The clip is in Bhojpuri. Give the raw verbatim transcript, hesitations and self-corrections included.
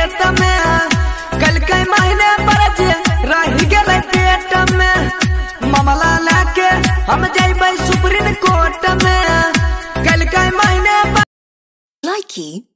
खेत में, कल के महीने पर जे रह गए पेट में, मामला लेके हम जाइबे सुप्रीम कोर्ट में, कल के महीने पर। Likey